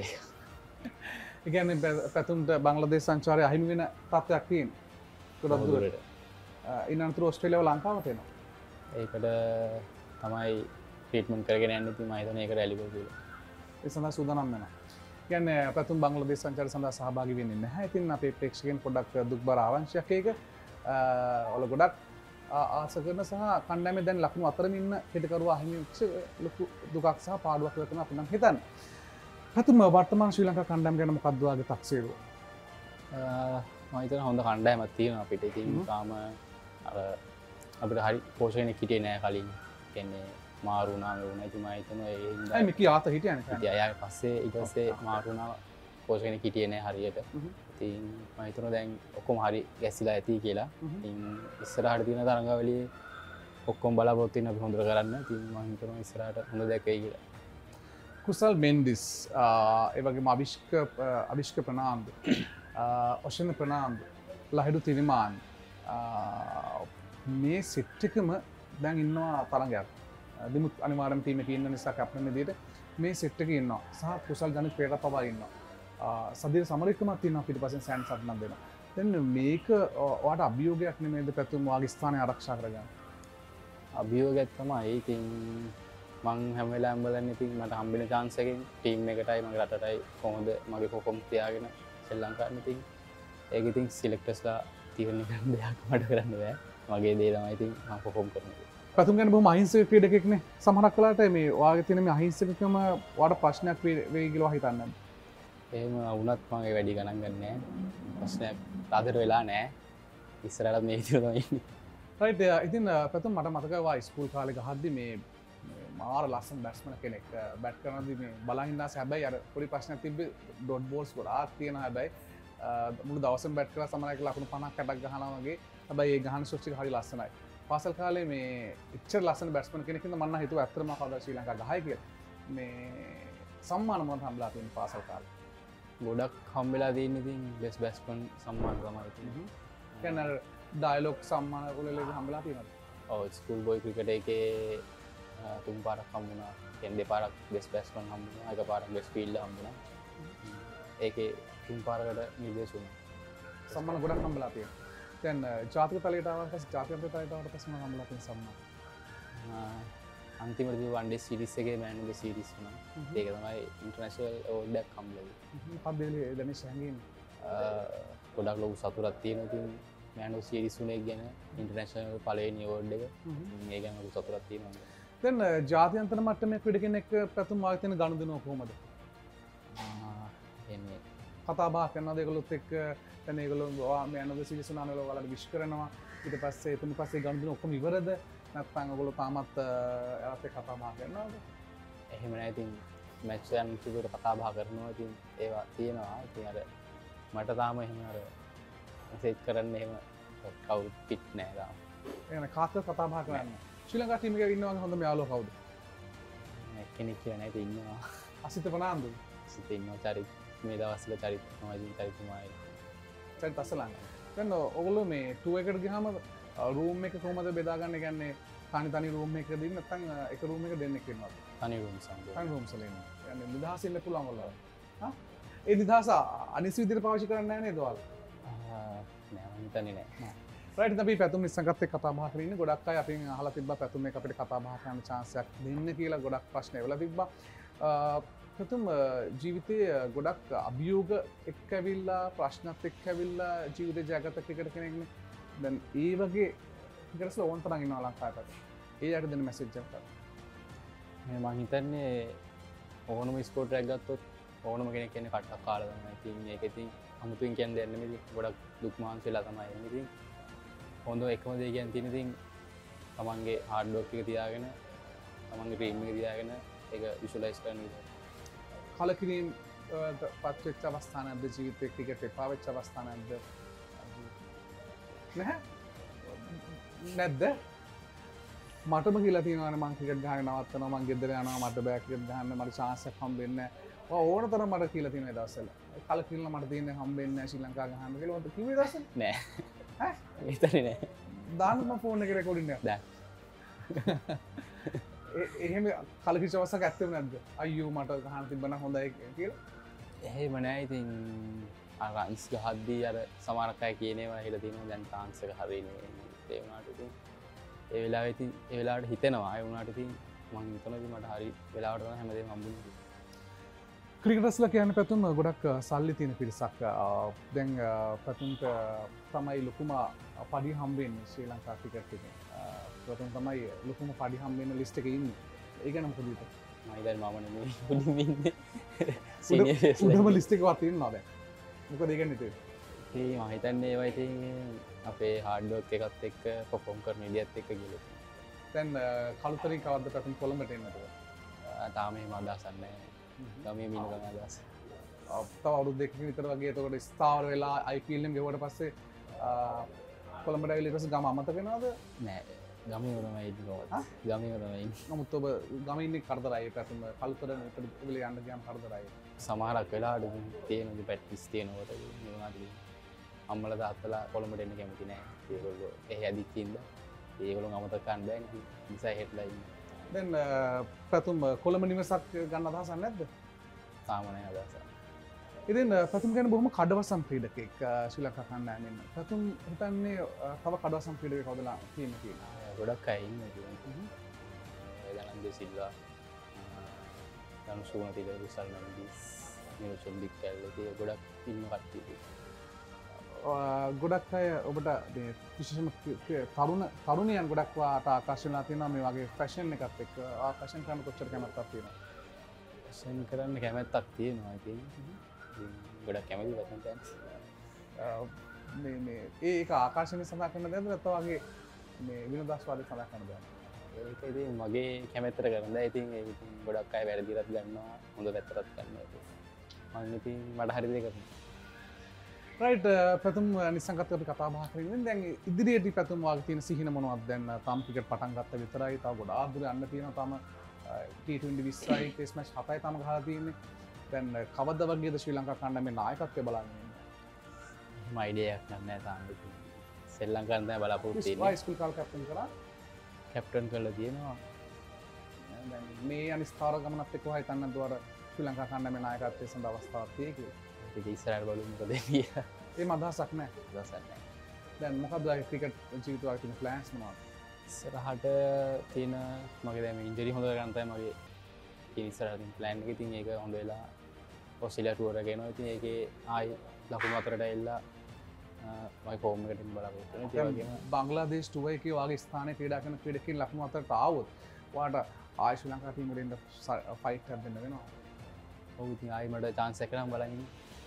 කියන්නේ පැතුම්ට බංග්ලාදේශ සංචාරය අහිමි වෙන තත්ත්වයක් තියෙනවා. ගොඩක් දුරට. ඉන්නතුරු ඕස්ට්‍රේලියාව ලංකාවට එනවා. ඒකට තමයි ට්‍රීට්මන්ට් කරගෙන යන්න ඉතින් මම හිතන්නේ ඒකට ඇලිබල් කියලා. ඒ සඳහා සූදානම් වෙනවා. කියන්නේ පැතුම් බංග්ලාදේශ සංචාරය සඳහා සහභාගී වෙන්නේ නැහැ. ඉතින් අපේ ප්‍රේක්ෂකයන් පොඩ්ඩක් දුක්බර ආරංචියක් ඒක. ඔල ගොඩක් ආස කරන සහ කණ්ඩායමේ දැන් ලකුණු අතරම ඉන්න හිටකරුවා අහිමි වෙච්ච ලොකු දුකක් සහ පාඩුවක් වෙනවා අපි නම් හිතන්නේ. පැතුම් වර්තමාන ශ්‍රී ලංකා කණ්ඩායම ගැන මොකක්ද ඔයාගේ තක්සේරුව? මහිතන හොඳ කණ්ඩායමක් තියෙනවා අපිට. ඉතින් තාම අර අපිට හරි පෝෂණයක් හිටියේ නෑ කලින්. කියන්නේ මාරු වුණා මේ වුණා. ඉතින් මම හිතනවා ඒ හින්දා අය මිකී ආත හිටියනේ. ඉතින් අය පස්සේ ඊට පස්සේ මාරු වුණා පෝෂණයක් හිටියේ නෑ හරියට. ඉතින් මම හිතනවා දැන් ඔක්කොම හරි ගැසිලා ඇති කියලා. ඉතින් ඉස්සරහට තියෙන තරඟාවලියේ ඔක්කොම බලාපොරොත්තු වෙන අපි හොඳට කරන්න. ඉතින් මම හිතනවා ඉස්සරහට හොඳ දෙයක් වෙයි කියලා. කුසල් මෙන්ඩිස් ඒ වගේම අවිෂ්ක ප්‍රනාන්දු ඔෂන ප්‍රනාන්දු ලහිඩු තිරිමාන් මේ සෙට් එකම දැන් ඉන්නවා තරඟයක්. දිමුත් අනිවාර්යයෙන්ම ටීම් එකේ ඉන්න නිසා කැප්ටන් විදියට මේ සෙට් එකේ ඉන්නවා. සහ කුසල් ජනිත් පෙරේරා පවා ඉන්නවා. සදීර සමරික්කමක් තියෙනවා පිටිපස්සෙන් සෑන් සට්නම් දෙනවා. දැන් මේක ඔයාට අභියෝගයක් නෙමෙයිද පැතුම් වාගේ ස්ථානය ආරක්ෂා කරගන්න? අභියෝගයක් තමයි. ඉතින් මං හැම වෙලාවෙම බලන්නේ ඉතින් මට හම්බෙන chance එකෙන් ටීම් එකටයි මගේ රටටයි කොහොමද මගේ කොකම් තියාගෙන ශ්‍රී ලංකාවෙ ඉතින් ඒක ඉතින් සිලෙක්ටර්ස්ලා තීරණය කරන දෙයක් මට කරන්න බෑ. මගේ දේ තමයි ඉතින් මම කොකම් කරන්නේ. පැතුම් ගැන බොහොම අහිංසක ක්‍රීඩකෙක්නේ. සමහරක් වෙලාවට මේ ඔයාගේ තියෙන මේ අහිංසකකම ඔයාට ප්‍රශ්නයක් වෙයි කියලා හිතන්නේ නැද්ද? එහෙම වුණත් මම ඒ වැඩි ගණන් ගන්නේ නැහැ. ප්‍රශ්නයක් ආදර වෙලා නැහැ. ඉස්සරහට මේ විදිහට තමයි ඉන්නේ. රයිට් ඉතින් පැතුම් මට මතකයි වා ස්කූල් කාලේ ගහද්දි මේ මාර ලස්සන බැට්ස්මන් කෙනෙක් බැට් කරනදී මේ බලන් ඉන්නාස හැබැයි අර පොඩි ප්‍රශ්නයක් තිබ්බේ ඩොට් බෝල්ස් ගොඩාක් තියෙනවා හැබැයි මුළු දවසම බැට් කරලා සමහරවිට ලකුණු 50ක් 60ක් ගහනවා වගේ හැබැයි ඒ ගහන ෂොට්ස් එක හරි ලස්සනයි. පාසල් කාලේ මේ එච්චර ලස්සන බැට්ස්මන් කෙනෙක් ඉඳන් මම හිතුවා ඇත්තටම කවදා ශ්‍රී ලංකාව ගහයි කියලා. මේ සම්මාන මොනවද හම්බලා තියෙන්නේ පාසල් කාලේ? ගොඩක් හම්බෙලා තියෙන ඉතින් බෙස් බැට්ස්මන් සම්මාන තමයි තියෙන්නේ. කියන්නේ ඩයලොග් සම්මාන වලදී හම්බලා තියෙනවද? ඔව් ස්කූල් බෝයි ක්‍රිකට් එකේ 3 පාරක් හම්බුණා. කියන්නේ දෙපාරක් බෙස් බැට්ස්මන් හම්බුණා. එක පාරක් බෙස් ෆීල්ඩර් හම්බුණා. ඒකේ 3 පාරකට නිර්දේශ වුණා. සම්මාන ගොඩක් හම්බලා තියෙනවා. දැන් ජාතික තලයට ආවට පස්සේ ජාතික තලයට ආවට පස්සේ මම හම්බලා තියෙන සම්මාන. අන්තිමට වන්ඩේ සිරිස් එකේ මෑන් ඔෆ් ද සීරීස් වුණා. ඒක තමයි ඉන්ටර්නැෂනල් අවෝඩ් එකක් හම්බුනේ. මොකක්ද ඒ දැනෙන්නේ හැංගීම? ගොඩක් ලොකු සතුටක් තියෙනවා ඉතින් මෑන් ඔෆ් සීරීස් වුණේ ගැන ඉන්ටර්නැෂනල් පළවෙනි අවෝඩ් එක. ඒ ගැන ලොකු සතුටක් තියෙනවා. දැන් ජාත්‍යන්තර මට්ටමේ ක්‍රීඩකෙනෙක් පැතුම් වාගේ තියෙන ගනුදෙනුව කොහොමද? එන්නේ කතා බහ කරනවාද ඒගොල්ලොත් එක්ක? දැන් ඒගොල්ලෝ මෑන් ඔෆ් ද සීරීස් වුණානේ ඔයාලට විශ් කරනවා. ඊට පස්සේ එතන පස්සේ ගනුදෙනුව ඔක්කොම ඉවරද? නැත්නම් ඔයගොල්ලෝ තාමත් එයාත් එක්ක කතා බහ කරනවද? එහෙම නැහැ ඉතින් මැච් යන විදිහට කතා බහ කරනවා ඉතින් ඒවා තියෙනවා. ඉතින් අර මට තාම එහෙම අර මෙසේජ් කරන්න එහෙම කවුරුත් පිට නැහැ තාම. ඒ කියන්නේ කාටද කතා බහ කරන්නේ? ශ්‍රී ලංකා ටීම් එකේ ඉන්නවගේ හොඳම යාළුවා කවුද? කෙනෙක් කියලා නැහැ ඉතින් ඉන්නවා. අසිත ප්‍රනාන්දු. අසිත ඉන්නවා චරිත් මේ දවස්වල චරිත් තමයි චරිතුමායි. චරිත් අසලංග. දැන් ඔයගොල්ලෝ මේ ටූර් එකට ගියාම රූම් එක කොහමද බෙදාගන්න? කියන්නේ තනි රූම් එකක දෙන්න නැත්නම් එක රූම් එක දෙන්නෙක් ඉන්නවද? තනි රූම්ස් අංගෝ. තනි රූම්ස් වල ඉන්නවා. කියන්නේ නිදහස ඉන්න පුළුවන් ඔයාලා. හා? ඒ නිදහස අනිසි විදිහට පාවිච්චි කරන්නේ නැහැ නේද ඔයාලා? නෑ මම හිතන්නේ නෑ. රයිට් අපි පැතුම් නිස්සංකත් එක්ක කතා බහ කරගෙන ඉන්නේ. ගොඩක් අය අපින් අහලා තිබ්බා පැතුම් එක අපිට කතා බහ කරන්න chance එකක් දෙන්න කියලා ගොඩක් ප්‍රශ්න එවලා තිබ්බා. පැතුම් ජීවිතයේ ගොඩක් අභියෝග එක්ක ඇවිල්ලා ප්‍රශ්නත් එක්ක ඇවිල්ලා ජීවිතේ ජයගත ක්‍රිකට් කෙනෙක්නේ. දැන් ඒ වගේ ක්‍රිකටර්ස්ලා ඕන තරම් ඉන්නවා ලංකාවට. ඒ යට දෙන මැසේජ් එකක් තමයි. මම හිතන්නේ ඕනම ස්පෝර්ට් එකක් ගත්තොත් ඕනම කෙනෙක් කියන්නේ කට්ටක් කාලා තමයි. ඉතින් ඒක ඉතින් අමුතුවෙන් කියන්න දෙයක් නෙමෙයි. ගොඩක් දුක් මහන්සි වෙලා තමයි එන්නේ. ඉතින් හොඳ එකම දේ කියන්නේ තියෙන ඉතින් තමන්ගේ හાર્ඩ් වර්ක් එක තියාගෙන තමන්ගේ ටීම් එක තියාගෙන ඒක විෂුවලයිස් කරන්න විතරයි. කලකිරීම පත් වෙච්ච අවස්ථා නැද්ද ජීවිතේ? ක්‍රිකට් එපා වෙච්ච අවස්ථා නැද්ද? නැහැ? නැද්ද? මටම කියලා තියෙනවානේ මං ක්‍රිකට් ගහගෙන නවත්තනවා, මං ගෙදර යනවා, මට බෑ ක්‍රිකට් ගහන්න, මට chance එකක් හම්බෙන්නේ නැහැ. ඕන තරම් මට කියලා තියෙන දවස්වල. කලකිරීම මට තියෙන්නේ හම්බෙන්නේ නැහැ ශ්‍රී ලංකාව ගහන්න කියලා මට කිව්වේ දවස්වල. නෑ. ඈ? හිතන්නේ නෑ. දාන්න මම ෆෝන් එකේ රෙකෝඩින් එක. දැන් එහෙම කලකිරිච්ච අවස්ථාවක් ඇත්තෙම නැද්ද? අයියෝ මට ගහන්න තිබ්බනම් හොඳයි කියලා. එහෙම නෑ. ඉතින් අර රන්ස් ගහද්දී අර සමහරක් අය කියන ඒවා හිලා තියෙනවා දැන් chance එක හරියන්නේ ඒ වුණාට ඉතින් ඒ වෙලාවට හිතෙනවා ඒ වුණාට ඉතින් මම හිතනවා ඉතින් මට හරි වෙලාවට තමයි හැමදේම හම්බුනේ. ක්‍රිකටර්ස්ලා කියන්නේ පැතුම් ගොඩක් සල්ලි තියෙන පිරිසක්. දැන් පැතුම්ට තමයි ලොකුම පඩි හම්බෙන්නේ ශ්‍රී ලංකා ක්‍රිකට් එකේ. පැතුම් තමයි ලොකුම පඩි හම්බෙන්න ලිස්ට් එකේ ඉන්නේ. ඒ ගැන මොකද හිතන්නේ? මම ඉතින් මම නෙමෙයි පුදුම ඉන්නේ. සීනියර්ස්ලා ලිස්ට් එකේ වත් ඉන්නවා දැන්. මොකද ඒ ගැන හිතේ? මම හිතන්නේ ඒවා ඉතින් අපේ හાર્ඩ් වර්ක් එකත් එක්ක පර්ෆෝම් කරන විදිහත් එක්ක කියලා. දැන් කළුතරින් කවද්ද පැතුම් කොළඹට එන්නද? තාම එහෙම අදහසක් නැහැ. ගමේ මින ගම අදහස. තව අවුරුදු දෙකකින් විතර වගේ එතකොට ස්ථාවර වෙලා IPL එකෙන් ගෙවුවට පස්සේ කොළඹට ඇවිල්ලා ඊට පස්සේ ගම අමතක වෙනවද? නෑ. ගමේ තමයි ඉන්නේ. ගමේ තමයි ඉන්නේ. නමුත් ඔබ ගමේ ඉන්නේ කරදරයි පැතුම් කළුතර විතර ඉවිල යන්න ගියාම කරදරයි. සමහරක් වෙලාවට තියෙන පැට්ටිස් තියෙනකොට මොනවද අම්මලා තාත්තලා කොළඹට එන්න කැමති නෑ. ඒගොල්ලෝ එහි ඇදිච්ච ඉඳලා ඒගොල්ලෝ අමතක කරන්න බෑනේ. නිසා හෙට්ලා ඉන්නේ. දැන් පැතුම් කොළඹ නිවසක් ගන්න අදහසක් නැද්ද? තාම නෑ අදහසක්. ඉතින් පැතුම් ගැන බොහොම කඩවසම් ක්‍රීඩකෙක් ශ්‍රී ලංකා කණ්ඩායමෙන්. පැතුම් හිතන්නේ තව කඩවසම් ක්‍රීඩකයෙක් කවුදලා තියෙන්නේ කියලා. ගොඩක් අය ඉන්නේ කියන්නේ. දනන්දේ සිල්වා ධනුෂ් තිල විසල් නන්දිස් නිරෝෂන් දික්කැල්ල ගොඩක් ඉන්න කට්ටිය. ගොඩක් අය ඔබට විශේෂම තරුණයන් ගොඩක් වාට ආකර්ෂණලා තියෙනවා මේ වගේ ෆැෂන් එකත් එක්ක. ෆැෂන් කරන්න කොච්චර කැමැත්තක් තියෙනවද? ෆැෂන් කරන්න කැමැත්තක් තියෙනවා ඉතින්. ගොඩක් කැමති ෆැෂන් ටැන්ස්. මේ ඒක ආකර්ෂණය සඳහා කරන දෙයක්ද නැත්නම් වගේ මේ විනෝදාස්වාදය සඳහා කරන දෙයක්ද? ඒක ඉතින් මගේ කැමැත්තට කරන දේ. ඉතින් ඒක ඉතින් ගොඩක් අය වැරදිලත් ගන්නවා, හොඳ පැත්තටත් ගන්නවා. මම ඉතින් මට හරි දේ කරනවා. රයිට් පැතුම් නිසංගත් අපි කතා බහ කරගෙන දැන් ඉදිරියට පැතුම් වාගේ තියෙන සිහින මොනවද? දැන් තාම ක්‍රිකට් පටන් ගත්ත විතරයි. තව ගොඩාක් දුර යන්න තියෙනවා. තාම T20 20යි ටෙස්ට් මැච් 7යි තාම ගහලා තියෙන්නේ. දැන් කවද්ද වගේද ශ්‍රී ලංකා කණ්ඩායමේ නායකත්වය බලන්නේ ඉන්නේ? එහෙම අයිඩියාවක් නැහැ තාම. ශ්‍රී ලංකාවෙන් තමයි බලාපොරොත්තු වෙන්නේ. ස්පයි ස්කූල් කාලේ කැප්ටන් කරා. කැප්ටන් කරලා තියෙනවා. දැන් මේ අනිස්ථාර ගමනත් එක්ක වහයි තන්න දුවර ශ්‍රී ලංකා කණ්ඩායමේ නායකත්වයේ සඳහා අවස්ථාවක් තියෙයි කියලා. ඒක ඉස්සරහට බලමු මොකද වෙන්නේ. එහෙම අදහසක් නැහැ. අදහසක් නැහැ. දැන් මොකක්ද ඔය ක්‍රිකට් ජීවිතය වගේ තියෙන ප්ලෑන්ස් මොනවද? ඉස්සරහට තියෙන මගේ දැන් ඉන්ජරි හොඳ කරගන්න තමයි මගේ තියෙන ඉස්සරහට තියෙන ප්ලෑන් එක. ඉතින් ඒක හොඳ වෙලා ඔස්ට්‍රේලියා ටුවර් එක යනවා. ඉතින් ඒකේ ආයි ලකුණු අතරට ඇවිල්ලා මගේ ෆෝම් එකට බලාපොරොත්තු වෙනවා. ඒ වගේම බංග්ලාදේශ ටුවර් එකේ වගේ ස්ථානයේ ක්‍රීඩා කරන ක්‍රීඩකයන් ලකුණු අතරට ආවොත් ඔයාට ආයි ශ්‍රී ලංකා ටීම් එකට එන්න ෆයිට් එකක් දෙන්න වෙනවා. ඔව් ඉතින් ආයි මට chance එකක් නම් බලන්න.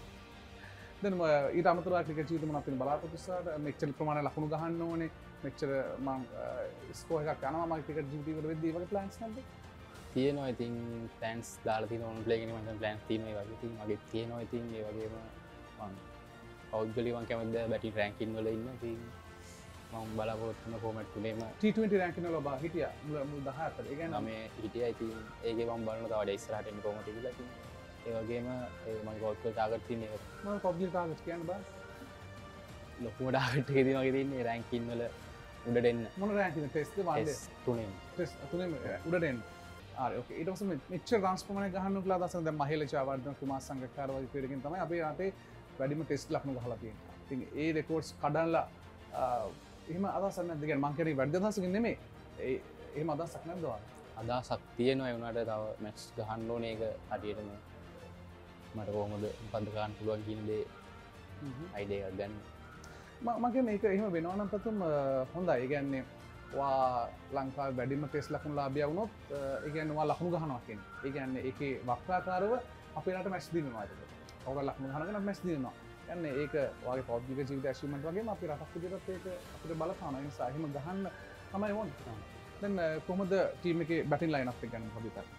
දැන් ඊට අමතරව ක්‍රිකට් ජීවිතේ මොනවද තියෙන බලාපොරොත්තු ඉස්සරහට මෙච්චර ප්‍රමාණය ලකුණු ගහන්න ඕනේ. මෙච්චර මම ස්කෝර් එකක් යනවා මගේ ක්‍රිකට් ජීවිතේ වල වෙද්දී වගේ ප්ලෑන්ස් නැද්ද? තියෙනවා ඉතින් ප්ලෑන්ස් දාලා තියෙනවා ඕන් ප්ලේ එකේ මම ප්ලෑන්ස් තියෙනවා ඒ වගේ. ඉතින් මගේ තියෙනවා ඉතින් ඒ වගේම මම පෞද්ගලිකව මම කැමතිද බැටිං රෑන්කින් වල ඉන්න. ඉතින් මම බලාපොරොත්තු වෙන ෆෝමැට් තුනේම T20 රෑන්කින් වල ඔබ හිටියා මුල් 10 අතර. ඒ කියන්නේ මේ හිටියා. ඉතින් ඒකේ මම බලනවා තව වැඩි ඉස්සරහට එන්න කොහොමද කියලා. ඉතින් ඒ වගේම මම ගෝල් වල ටාගට් තියෙන එක මම පබ්ජි ටාගට් කියන්න බෑ. ලොකුම ටාගට් එකේදී මගේ තියෙන්නේ රෑන්කින් වල උඩට එන්න. මොන රෑන්කින් ටෙස්ට් එක වන්දේ? තුනෙන්. ටෙස්ට් තුනෙන් උඩට එන්න. හරි ඕකේ. ඊට පස්සේ මෙච්චර රන්ස් ප්‍රමාණය ගහන්න කියලා දැන් දැන් මහේල ජයවර්ධන කුමාර සංගක්කාර වගේ ක්‍රීඩකයන් තමයි අපේ රටේ වැඩිම ටෙස්ට් ලකුණු ගහලා තියෙන්නේ. ඉතින් ඒ රෙකෝඩ්ස් කඩන්නලා එහෙම අදහසක් නැද්ද? කියන්නේ මං කියන්නේ වැඩි අදහසකින් නෙමෙයි. එහෙම අදහසක් නැද්ද ඔයාලා? අදහසක් තියෙනවා. ඒ වුණාට තව මැච් ගහන්න ඕනේ. ඒක හරියටම මට කොහොමද පන්දු ගන්න පුළුවන් කියන දේ අයිඩියා එකක් ගන්න. මම කියන්නේ ඒක එහෙම වෙනවා නම් පැතුම් හොඳයි. ඒ කියන්නේ වා ලංකාවේ වැඩිම ටෙස්ට් ලකුණු ලාභියා වුණොත් ඒ කියන්නේ වා ලකුණු ගහනවා කියන්නේ. ඒ කියන්නේ ඒකේ වක්‍රාකාරව අපේ රට මැච් දිනනවා ඒක. ඔයගොල්ලෝ ලකුණු ගහනගෙන මැච් දිනනවා. කියන්නේ ඒක වාගේ පෞද්ගලික ජීවිත ඇචීව්මන්ට් වගේම අපේ රටක් විදිහට ඒක අපිට බලපාන නිසා එහෙම ගහන්න තමයි ඕනේ. දැන් කොහොමද ටීම් එකේ බැටින් ලයින් අප් එක ගැන මොකද හිතන්නේ?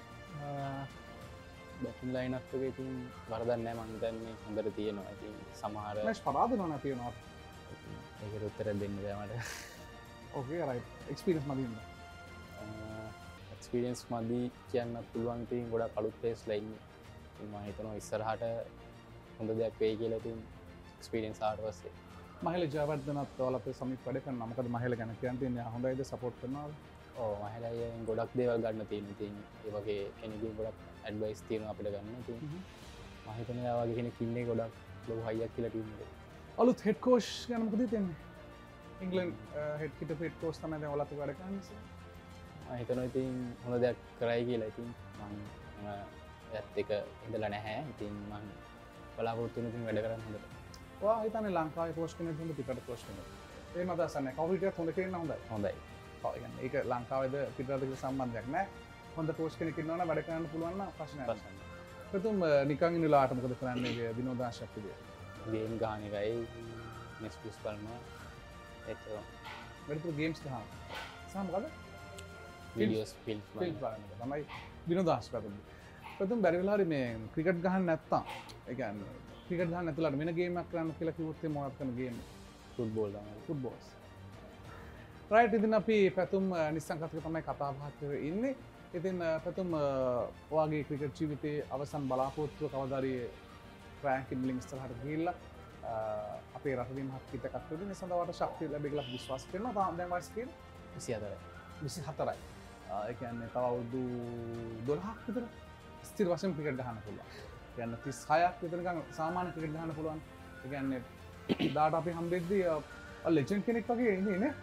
බැටින් ලයින් අප් එක ඉතින් වරදක් නැහැ. මම හිතන්නේ හොඳට තියෙනවා. ඉතින් සමහර මැච් පරාදිනවා තියෙනවා. ඒකට උත්තර දෙන්න බෑ මට. Okay right. එක්ස්පීරියන්ස් මදින්න. එක්ස්පීරියන්ස් මදි කියන්න පුළුවන්. ඉතින් ගොඩක් අලුත් ප්ලේස්ලා ඉන්නේ. ඉතින් මම හිතනවා ඉස්සරහට හොඳ දෙයක් වෙයි කියලා. ඉතින් එක්ස්පීරියන්ස් ආවට පස්සේ මහේල ජයවර්ධනත් ඔයාලා අපේ සමීප වැඩ කරනවා. මොකද මහේල ගැන කියන්න තියෙන්නේ හොඳයිද සපෝට් කරනවද? ඔව් මහේල අයියෙන් ගොඩක් දේවල් ගන්න තියෙනවා. ඉතින් ඒ වගේ කෙනෙක්ගෙන් ගොඩක් ඇඩ්වයිස් තියෙනවා අපිට ගන්න. ඉතින් මම හිතන්නේ එයා වගේ කෙනෙක් ඉන්නේ ගොඩක් ලොකු හයියක් කියලා ටීම් එකේ. අලුත් හෙඩ් කෝච් ගැන මොකද හිතන්නේ? ඉංග්ලන්ඩ් හෙඩ් හිටපු හෙඩ් කෝච් තමයි දැන් ඔයාලත් වැඩ කරන්නේ. මම හිතනවා ඉතින් හොඳ දෙයක් කරයි කියලා. ඉතින් මම එයත් එක ඉඳලා නැහැ. ඉතින් මම බලාපොරොත්තු වෙන ඉතින් වැඩ කරන්න හොඳට. ඔයා හිතන්නේ ලංකාවේ කෝච් කෙනෙක් හොඳ පිටරට කෝච් කෙනෙක්? එහෙම අදහසක් නැහැ. කවුරු හිටියත් හොඳ කෙනෙක් නම් හොඳයි. හොඳයි. ඔව් කියන්නේ ඒක ලංකාවේද පිටරට කියලා සම්බන්ධයක් නැහැ. හොඳ කෝච් කෙනෙක් ඉන්නවා නම් වැඩ කරන්න පුළුවන් නම් ප්‍රශ්නයක් නැහැ. ප්‍රථම නිකන් ඉන්න වෙලාවට මොකද කරන්නේ විනෝදාංශයක් විදියට? ගේම් ගාන එකයි නෙස්පිස් බලනවා එත වැඩිපුර ගේම්ස් ගහනවා සමගද විඩියෝස් ෆිල්ම් ෆිල්ම් බලන එක තමයි විනෝදාංශ පැතුම් බැරි වෙලා හරි මේ ක්‍රිකට් ගහන්න නැත්තම් ඒ කියන්නේ ක්‍රිකට් ගහන්න නැතුළට වෙන ගේම් එකක් කරන්න කියලා කිව්වොත් මොකක්ද කරන ගේම් ෆුට්බෝල් තමයි ෆුට්බෝල්ස් රයිට් ඉතින් අපි පැතුම් නිස්සංකත් තමයි කතා බහ කරගෙන ඉන්නේ ඉතින් පැතුම් ඔයාගේ ක්‍රිකට් ජීවිතයේ අවසන් බලාපොරොත්තුව කවදාරි රෑන්කින් වලින් ඉස්සරහට ගිහිල්ලා අපේ රටේ මහත් එකක් වෙන්නේ මේ සඳහාට ශක්තිය ලැබෙයි කියලා විශ්වාස කරනවා. තාම දැන් වයස කීයද? 24යි. ඒ කියන්නේ තව අවුරුදු 12ක් විතර ස්ථිර වශයෙන් ක්‍රිකට් ගහන්න පුළුවන්. ඒ කියන්නේ 36ක් විතර ගන්න සාමාන්‍ය ක්‍රිකට් ගහන්න පුළුවන්. ඒ කියන්නේ දාට අපි හම්බෙද්දී ලෙජන්ඩ් කෙනෙක් වගේ ඉන්නේ නේ.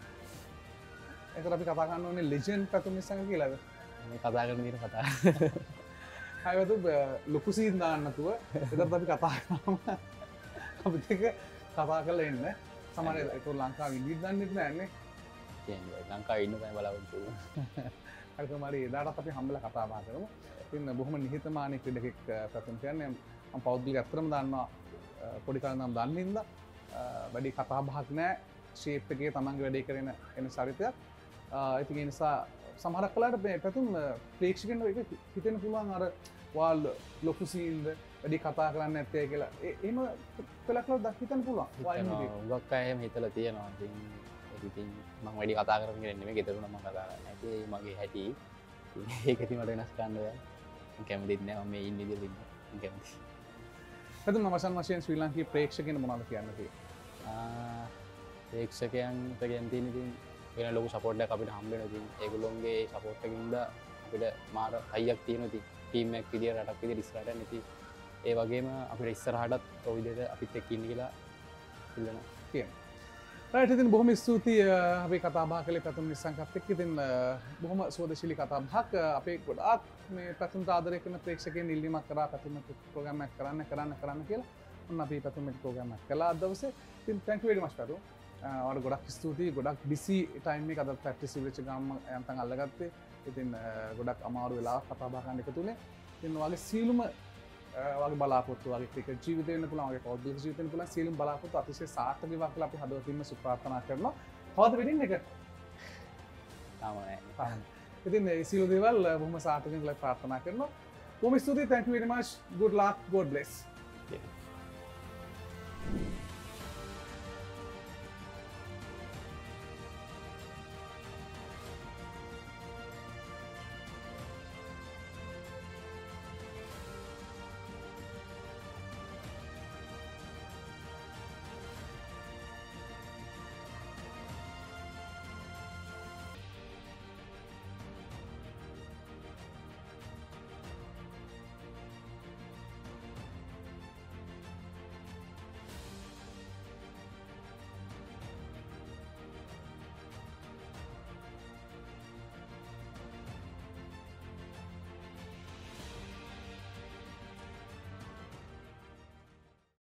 ඒකට අපි කතා කරන්න ඕනේ ලෙජන්ඩ් පැතුම් නිසංග කියලාද? මේ කතා කරන විදිහට කතා. හයිවතු ලොකු සීන් දාන්න නැතුව එතකොට අපි කතා කරාම අපිට එක කතා කරලා එන්න. සමහර ඒක ලංකාවේ ඉඳිත් දන්නෙත් නෑනේ. කියන්නේ ලංකාවේ ඉන්න තමයි බලාපොරොත්තු වෙන්නේ. හරි කොහමරි එදාටත් අපි හම්බෙලා කතා බහ කරමු. ඉතින් බොහොම නිහතමානී ක්‍රීඩකෙක් පැතුම් කියන්නේ මම පෞද්ගලික ඇත්තටම දන්නවා පොඩි කාලේ නම් දන්නේ ඉඳලා වැඩි කතා බහක් නෑ ෂේප් එකේ තමන්ගේ වැඩේ කරන එන චරිතයක්. ඉතින් ඒ නිසා සමහරක් වෙලාවට මේ පැතුම් ප්‍රේක්ෂකයන්ට ඒක හිතෙන්න පුළුවන් අර වාල් ලොකු සීන්ද වැඩි කතා කරන්නේ නැත්තේ කියලා. එහෙම පළක්ලව හිතන්න පුළුවන්. උගක් අය එහෙම හිතලා තියෙනවා. ඉතින් මම වැඩි කතා කරගෙන ඉන්නේ නෙමෙයි ගෙදර නම් මම කතා කරන්නේ. නැති මගේ හැටි. ඒක ඉතින් මට වෙනස් කරන්න බෑ. මම කැමතිත් නෑ මම මේ ඉන්නේ විදිහට ඉන්න. මම කැමතියි. පැතුම් අවසන් වශයෙන් ශ්‍රී ලංකීය ප්‍රේක්ෂකයන්ට මොනවද කියන්න තියෙන්නේ? ප්‍රේක්ෂකයන්ට කියන්න තියෙන්නේ ඉතින් වෙන ලොකු සපෝට් එකක් අපිට හම්බ වෙනවා. ඉතින් ඒගොල්ලොන්ගේ සපෝට් එකකින්ද අපිට මාර හයියක් තියෙනවා. ඉතින් ටීම් එකක් විදියට රටක් විදියට ඉස්සරහට යන්න. ඉතින් ඒ වගේම අපිට ඉස්සරහටත් ඔය විදිහට අපිත් එක්ක ඉන්න කියලා ඉල්ලනවා කියනවා. රයිට් ඉතින් බොහොම ස්තුතියි අපි කතා බහ කළේ පැතුම් නිස්සංකත් එක්ක. ඉතින් බොහොම සුවදශීලී කතා බහක් අපේ ගොඩාක් මේ පැතුම්ට ආදරය කරන ප්‍රේක්ෂකයන් ඉල්ලීමක් කරා පැතුම් ප්‍රෝග්‍රෑම් එකක් කරන්න කියලා. ඔන්න අපි පැතුම් ප්‍රෝග්‍රෑම් එකක් කළා අද දවසේ. ඉතින් thank you very much පැතුම්. ඔයාලට ගොඩක් ස්තුතියි. ගොඩක් busy time එක අද ප්‍රැක්ටිස් ඉවිච්ච ගාම යන්තම් අල්ලගත්තේ. ඉතින් ගොඩක් අමාරු වෙලාවක් කතා බහ කරන්න එකතු වුණේ. ඉතින් ඔයාගේ සීලුම වගේ බලාපොරොත්තු වගේ ක්‍රිකට් ජීවිතේ වෙන්න පුළුවන් වගේ පෞද්ගලික ජීවිතේ වෙන්න පුළුවන් සීලුම බලාපොරොත්තු අතිශය සාර්ථක වේවා කියලා අපි හදවතින්ම සුප්‍රාර්ථනා කරනවා. කවද වෙඩින් එක? තාම නෑ. ඉතින් මේ සීල දේවල් බොහොම සාර්ථක වෙන්න කියලා ප්‍රාර්ථනා කරනවා. බොහොම ස්තුතියි. thank you very much. good luck. God bless. Yeah.